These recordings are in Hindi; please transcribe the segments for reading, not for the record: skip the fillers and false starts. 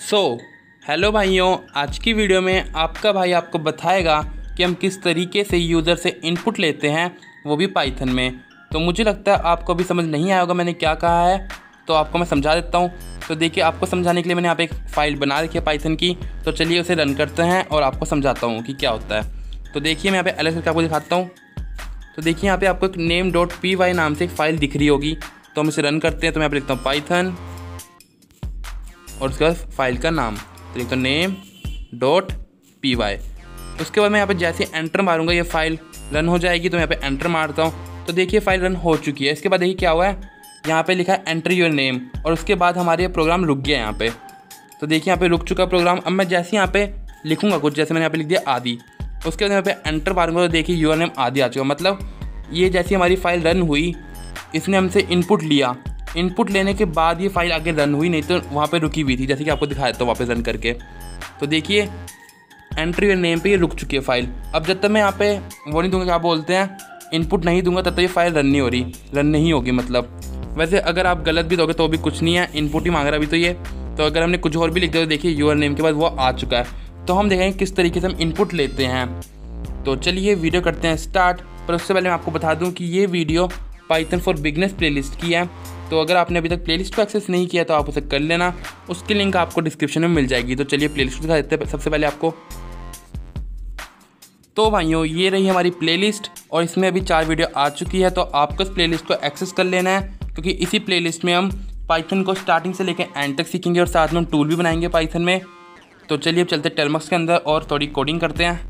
सो हेलो भाइयों, आज की वीडियो में आपका भाई आपको बताएगा कि हम किस तरीके से यूज़र से इनपुट लेते हैं, वो भी पाइथन में। तो मुझे लगता है आपको अभी समझ नहीं आया होगा मैंने क्या कहा है, तो आपको मैं समझा देता हूँ। तो देखिए, आपको समझाने के लिए मैंने यहाँ पे एक फ़ाइल बना रखी है पाइथन की। तो चलिए उसे रन करते हैं और आपको समझाता हूँ कि क्या होता है। तो देखिए, मैं यहाँ पे अलग करके आपको दिखाता हूँ। तो देखिए, यहाँ पे आपको एक name.py नाम से एक फ़ाइल दिख रही होगी। तो हम इसे रन करते हैं। तो मैं यहाँ पे लिखता हूँ पाइथन और उसके बाद फाइल का नाम, तो लिखता हूँ name.py। उसके बाद मैं यहाँ पे जैसे एंटर मारूंगा ये फाइल रन हो जाएगी। तो मैं यहाँ पे एंटर मारता हूँ। तो देखिए, फाइल रन हो चुकी है। इसके बाद देखिए क्या हुआ है, यहाँ पे लिखा है एंटर योर नेम, और उसके बाद हमारे ये प्रोग्राम रुक गया यहाँ पे। तो देखिए, यहाँ पे रुक चुका प्रोग्राम। अब मैं जैसे यहाँ पे लिखूँगा कुछ, जैसे मैंने यहाँ पे लिख दिया आदि, उसके बाद यहाँ पे एंटर मारूंगा तो देखिए योर नेम आदि आ चुका। मतलब ये जैसी हमारी फाइल रन हुई, इसने हमसे इनपुट लिया। इनपुट लेने के बाद ये फाइल आगे रन हुई, नहीं तो वहाँ पे रुकी हुई थी, जैसे कि आपको दिखाया था वापस रन करके। तो देखिए, एंटर योर नेम पे ये रुक चुकी है फाइल। अब जब तक मैं यहाँ पे वो नहीं दूंगा, क्या बोलते हैं, इनपुट नहीं दूंगा, तब तक ये फाइल रन नहीं होगी। मतलब वैसे अगर आप गलत भी दोगे तो भी कुछ नहीं है, इनपुट ही मांग रहा अभी तो ये। तो अगर हमने कुछ और भी लिख दिया तो देखिए योर नेम के बाद वो आ चुका है। तो हम देखेंगे किस तरीके से हम इनपुट लेते हैं। तो चलिए वीडियो करते हैं स्टार्ट। पर उससे पहले मैं आपको बता दूँ कि ये video Python for beginners playlist की है। तो अगर आपने अभी तक प्लेलिस्ट को एक्सेस नहीं किया तो आप उसे कर लेना, उसकी लिंक आपको डिस्क्रिप्शन में मिल जाएगी। तो चलिए प्लेलिस्ट दिखा देते हैं सबसे पहले आपको। तो भाइयों, ये रही हमारी प्लेलिस्ट और इसमें अभी 4 वीडियो आ चुकी है। तो आपको इस प्लेलिस्ट को एक्सेस कर लेना है, क्योंकि इसी प्लेलिस्ट में हम पाइथन को स्टार्टिंग से लेकर एंड तक सीखेंगे और साथ में हम टूल भी बनाएंगे पाइथन में। तो चलिए अब चलते टर्मक्स के अंदर और थोड़ी कोडिंग करते हैं।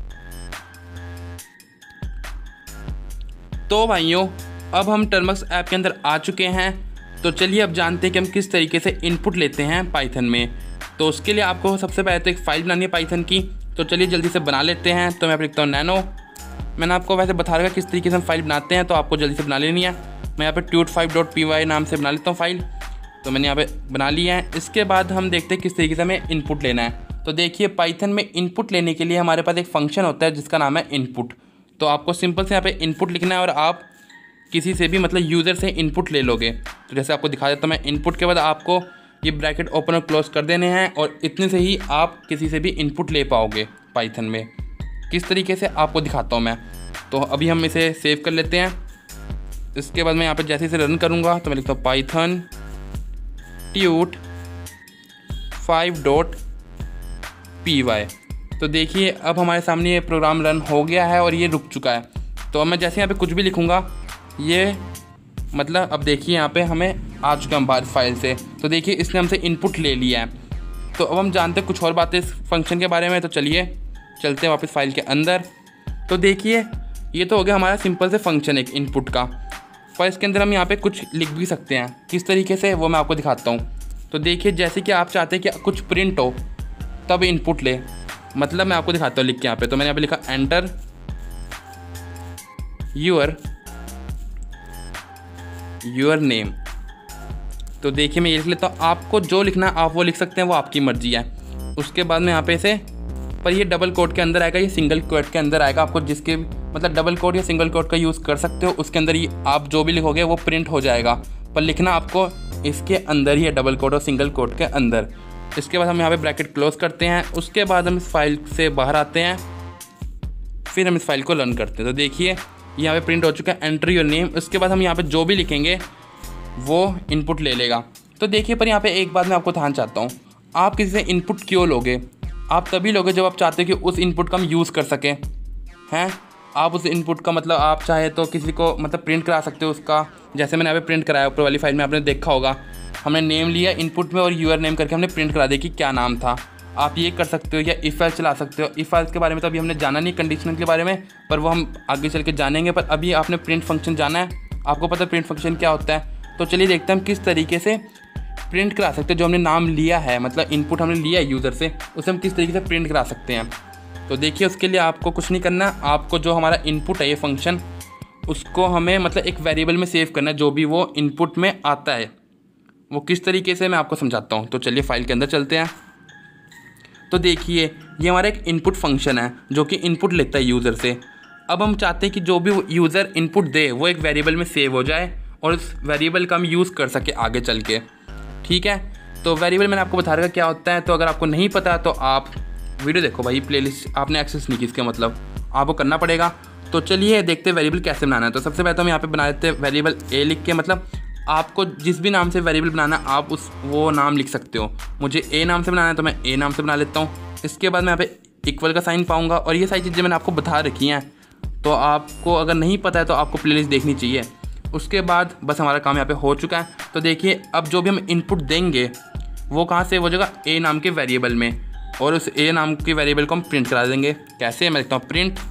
तो भाइयों, अब हम टर्मक्स ऐप के अंदर आ चुके हैं। तो चलिए अब जानते हैं कि हम किस तरीके से इनपुट लेते हैं पाइथन में। तो उसके लिए आपको सबसे पहले तो एक फ़ाइल बनानी है पाइथन की। तो चलिए जल्दी से बना लेते हैं। तो मैं यहाँ लिखता हूँ नैनो। मैंने आपको वैसे बता रखा किस तरीके से हम फाइल बनाते हैं, तो आपको जल्दी से बना लेनी है। मैं यहाँ पे tut5.py नाम से बना लेता हूँ फाइल। तो मैंने यहाँ पे बना लिया है। इसके बाद हम देखते हैं किस तरीके से हमें इनपुट लेना है। तो देखिए, पाइथन में इनपुट लेने के लिए हमारे पास एक फंक्शन होता है जिसका नाम है इनपुट। तो आपको सिंपल से यहाँ पे इनपुट लिखना है और आप किसी से भी मतलब यूज़र से इनपुट ले लोगे। तो जैसे आपको दिखा देता हूँ मैं, इनपुट के बाद आपको ये ब्रैकेट ओपन और क्लोज कर देने हैं, और इतने से ही आप किसी से भी इनपुट ले पाओगे पाइथन में। किस तरीके से आपको दिखाता हूँ मैं। तो अभी हम इसे सेव कर लेते हैं। इसके बाद मैं यहाँ पे जैसे इसे रन करूँगा तो मैं लिखता हूँ पाइथन tut5.py। तो देखिए, अब हमारे सामने ये प्रोग्राम रन हो गया है और ये रुक चुका है। तो अब मैं जैसे यहाँ पे कुछ भी लिखूँगा, ये मतलब अब देखिए यहाँ पे हमें आ चुका है बाहर फाइल से। तो देखिए, इसने हमसे इनपुट ले लिया है। तो अब हम जानते हैं कुछ और बातें इस फंक्शन के बारे में। तो चलिए चलते हैं वापस फाइल के अंदर। तो देखिए, ये तो हो गया हमारा सिंपल से फंक्शन एक इनपुट का। पर इसके अंदर हम यहाँ पे कुछ लिख भी सकते हैं। किस तरीके से, वो मैं आपको दिखाता हूँ। तो देखिए, जैसे कि आप चाहते हैं कि कुछ प्रिंट हो तब इनपुट ले, मतलब मैं आपको दिखाता हूँ लिख के यहाँ पे। तो मैंने यहाँ पे लिखा एंटर योर नेम। तो देखिए, मैं ये लिख लेता हूँ। आपको जो लिखना है आप वो लिख सकते हैं, वो आपकी मर्जी है। उसके बाद में यहाँ पे से, पर ये डबल कोट के अंदर आएगा, ये सिंगल कोट के अंदर आएगा। आपको जिसके मतलब डबल कोट या सिंगल कोट का यूज़ कर सकते हो। उसके अंदर ये आप जो भी लिखोगे वो प्रिंट हो जाएगा, पर लिखना आपको इसके अंदर ही है, डबल कोट और सिंगल कोट के अंदर। इसके बाद हम यहाँ पे ब्रैकेट क्लोज करते हैं। उसके बाद हम इस फाइल से बाहर आते हैं, फिर हम इस फाइल को रन करते हैं। तो देखिए, यहाँ पे प्रिंट हो चुका है एंटर योर नेम। उसके बाद हम यहाँ पे जो भी लिखेंगे वो इनपुट ले लेगा। तो देखिए, पर यहाँ पे एक बात मैं आपको बताना चाहता हूँ, आप किसी से इनपुट क्यों लोगे? आप तभी लोगे जब आप चाहते हो कि उस इनपुट का हम यूज़ कर सकें, हैं। आप उस इनपुट का मतलब आप चाहे तो किसी को मतलब प्रिंट करा सकते हो उसका। जैसे मैंने यहाँ पे प्रिंट कराया ऊपर वाली फाइल में, आपने देखा होगा, हमने नेम लिया इनपुट में और यूर नेम करके हमने प्रिंट करा दिया कि क्या नाम था। आप ये कर सकते हो, या इफ़ एल्स चला सकते हो। इफ़ एल्स के बारे में तो अभी हमने जाना नहीं, कंडीशनल के बारे में, पर वो हम आगे चल के जानेंगे। पर अभी आपने प्रिंट फंक्शन जाना है, आपको पता है प्रिंट फंक्शन क्या होता है। तो चलिए देखते हैं हम किस तरीके से प्रिंट करा सकते हैं जो हमने नाम लिया है, मतलब इनपुट हमने लिया है यूज़र से, उसे हम किस तरीके से प्रिंट करा सकते हैं। तो देखिए, उसके लिए आपको कुछ नहीं करना। आपको जो हमारा इनपुट है ये फंक्शन, उसको हमें मतलब एक वेरिएबल में सेव करना है, जो भी वो इनपुट में आता है। वो किस तरीके से मैं आपको समझाता हूँ। तो चलिए फाइल के अंदर चलते हैं। तो देखिए, ये हमारा एक इनपुट फंक्शन है जो कि इनपुट लेता है यूज़र से। अब हम चाहते हैं कि जो भी यूज़र इनपुट दे वो एक वेरिएबल में सेव हो जाए और उस वेरिएबल का हम यूज़ कर सके आगे चल के, ठीक है। तो वेरिएबल मैंने आपको बता रखा क्या होता है। तो अगर आपको नहीं पता तो आप वीडियो देखो भाई, प्लेलिस्ट आपने एक्सेस नहीं की, इसका मतलब आपको करना पड़ेगा। तो चलिए देखते हैं वेरिएबल कैसे बनाना है। तो सबसे पहले तो हम यहाँ पे बना देते हैं वेरिएबल ए लिख के, मतलब आपको जिस भी नाम से वेरिएबल बनाना है आप वो नाम लिख सकते हो। मुझे ए नाम से बनाना है तो मैं ए नाम से बना लेता हूँ। इसके बाद मैं यहाँ पे इक्वल का साइन पाऊँगा और ये सारी चीज़ें मैंने आपको बता रखी हैं। तो आपको अगर नहीं पता है तो आपको प्लेलिस्ट देखनी चाहिए। उसके बाद बस हमारा काम यहाँ पे हो चुका है। तो देखिए अब जो भी हम इनपुट देंगे वो कहाँ से हो जाएगा, ए नाम के वेरिएबल में, और उस ए नाम के वेरिएबल को हम प्रिंट करा देंगे। कैसे, मैं लिखता हूँ प्रिंट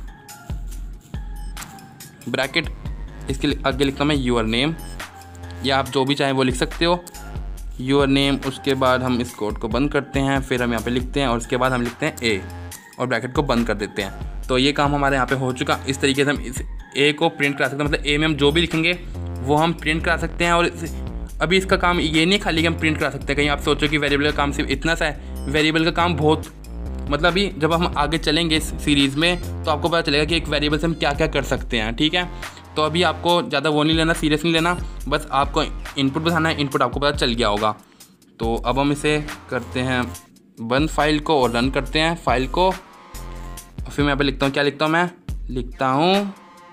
ब्रैकेट, इसके आगे लिखता हूँ मैं यूर नेम, या आप जो भी चाहें वो लिख सकते हो, यूर नेम। उसके बाद हम इस कोड को बंद करते हैं, फिर हम यहाँ पे लिखते हैं और उसके बाद हम लिखते हैं ए और ब्रैकेट को बंद कर देते हैं। तो ये काम हमारे यहाँ पे हो चुका। इस तरीके से हम इस ए को प्रिंट करा सकते हैं, मतलब ए में हम जो भी लिखेंगे वो हम प्रिंट करा सकते हैं। और अभी इसका काम ये नहीं खाली कि हम प्रिंट करा सकते हैं। कहीं आप सोचो कि वेरिएबल का काम सिर्फ इतना सा है, वेरिएबल का काम बहुत, मतलब अभी जब हम आगे चलेंगे इस सीरीज़ में तो आपको पता चलेगा कि एक वेरिएबल से हम क्या क्या कर सकते हैं। ठीक है, तो अभी आपको ज़्यादा वो नहीं लेना, सीरियस नहीं लेना, बस आपको इनपुट बताना है, इनपुट आपको पता चल गया होगा। तो अब हम इसे करते हैं बंद फाइल को और रन करते हैं फाइल को। फिर मैं यहाँ पे लिखता हूँ, क्या लिखता हूँ, मैं लिखता हूँ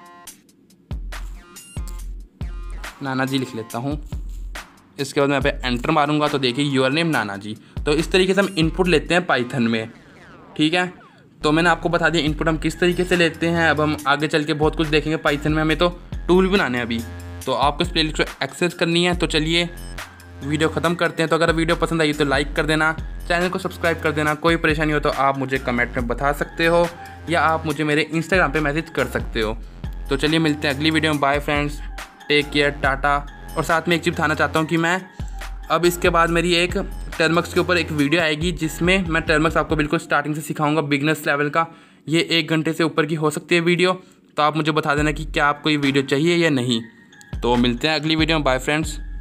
नाना जी लिख लेता हूँ। इसके बाद मैं यहाँ पे एंटर मारूंगा तो देखिए यूर नेम नाना जी। तो इस तरीके से हम इनपुट लेते हैं पाइथन में। ठीक है, तो मैंने आपको बता दिया इनपुट हम किस तरीके से लेते हैं। अब हम आगे चल के बहुत कुछ देखेंगे पाइथन में, हमें तो टूल बनाने हैं अभी। तो आपको इस प्लेलिस्ट को एक्सेस करनी है। तो चलिए वीडियो ख़त्म करते हैं। तो अगर वीडियो पसंद आई तो लाइक कर देना, चैनल को सब्सक्राइब कर देना। कोई परेशानी हो तो आप मुझे कमेंट में बता सकते हो या आप मुझे मेरे इंस्टाग्राम पे मैसेज कर सकते हो। तो चलिए मिलते हैं अगली वीडियो में। Bye friends, take care, tata. और साथ में एक चीज़ बताना चाहता हूँ कि मैं अब इसके बाद मेरी एक टर्मक्स के ऊपर एक वीडियो आएगी जिसमें मैं टर्मक्स आपको बिल्कुल स्टार्टिंग से सिखाऊंगा, बिगनर्स लेवल का। ये 1 घंटे से ऊपर की हो सकती है वीडियो। तो आप मुझे बता देना कि क्या आपको ये वीडियो चाहिए या नहीं। तो मिलते हैं अगली वीडियो में। Bye friends.